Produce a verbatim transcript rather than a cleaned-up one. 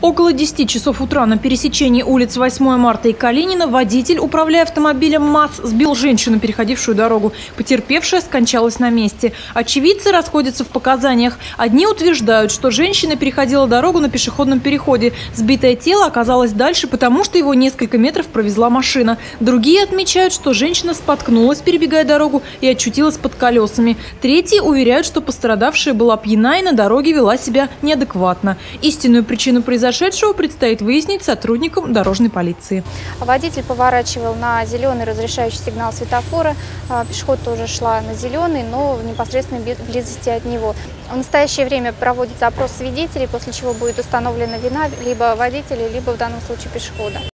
Около десяти часов утра на пересечении улиц восьмое марта и Калинина водитель, управляя автомобилем МАЗ, сбил женщину, переходившую дорогу. Потерпевшая скончалась на месте. Очевидцы расходятся в показаниях. Одни утверждают, что женщина переходила дорогу на пешеходном переходе. Сбитое тело оказалось дальше, потому что его несколько метров провезла машина. Другие отмечают, что женщина споткнулась, перебегая дорогу, и очутилась под колесами. Третьи уверяют, что пострадавшая была пьяна и на дороге вела себя неадекватно. Истинную причину произошедшего Произошедшего предстоит выяснить сотрудникам дорожной полиции. Водитель поворачивал на зеленый разрешающий сигнал светофора. Пешеход тоже шла на зеленый, но в непосредственной близости от него. В настоящее время проводится опрос свидетелей, после чего будет установлена вина либо водителя, либо в данном случае пешехода.